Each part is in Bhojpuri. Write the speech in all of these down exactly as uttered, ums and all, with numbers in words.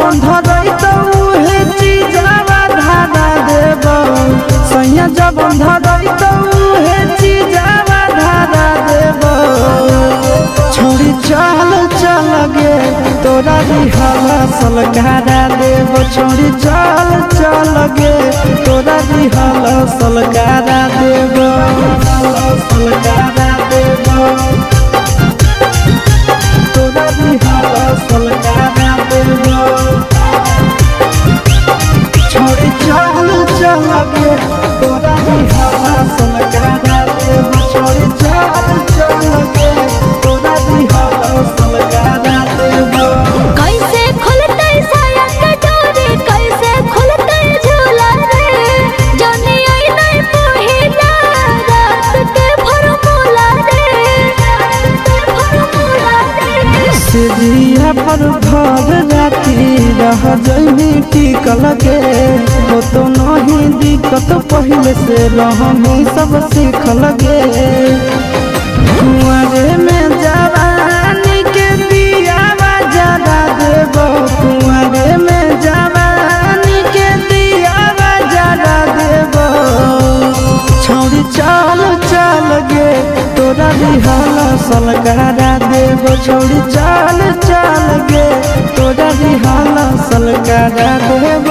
धरई तो उहे चीजवा धारा देब सैया जब धरई तो उहे चीजवा धारा देब छोड़ी चल चल गे तोरा दिहला सलकारा देब छोड़ी चल चल गे तोरा दिहला सलकारा देब सलकारा देब तोरा दिहला सलकारा देब छोड़ी चल चल गे तोरा दिहला सलकारा देब छोड़ी चल चल गे तोरा दिहला सलकारा देब। कैसे खुलते साया के डोरी कैसे खुलते झूला रे जाने आई नहीं पहिला रात के फॉर्मूला रे फॉर्मूला रे सिजिया पर भर राती रह जइनी टिकल गे हो तो नहीं दिक्कत पहले से रहमी सब सीखल गे कुंवरे में जवानी के दियावा जरा देब कुंवरे में जवानी के दियावा जरा देब छोड़ी चल चल गे तोरा दिहला सलकारा देब छोड़ी चल चल गे तोरा दिहला सलकारा देब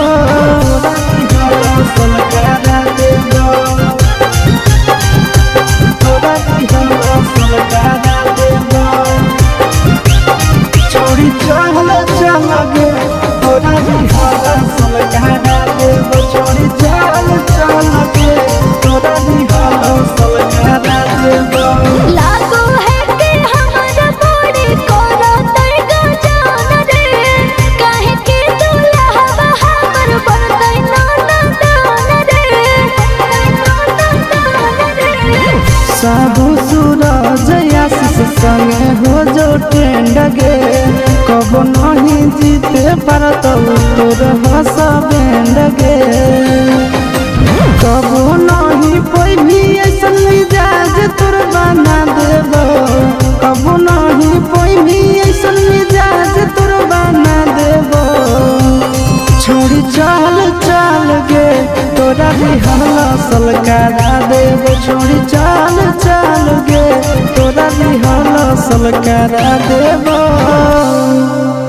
सलकारा देब तोरा दिहला सलकारा देब छोड़ी चल चल गे तोरा दिहला सलकारा देब छोड़ी चल चल गे तोरा दिहला सलकारा देब। लागो है कि हमर बॉडी कोरा तई गजान रे काहे के दुल्हा हमर बनतै नाना दान रे नाना दान रे साबु सूरज आशीष संगे हो जो ट्रेंड गे कब नहीं जीते पारत तोर हस बैंड गे कब नहीं पैभी ऐसा मिजाज तोर बना देब कब नहीं पैभी ऐसा मिजाज तोर बना देब छोड़ी चल चल गे तोरा दिहला सलकारा देब छोड़ी चल चल गे तोरा दिहला सलकारा देब।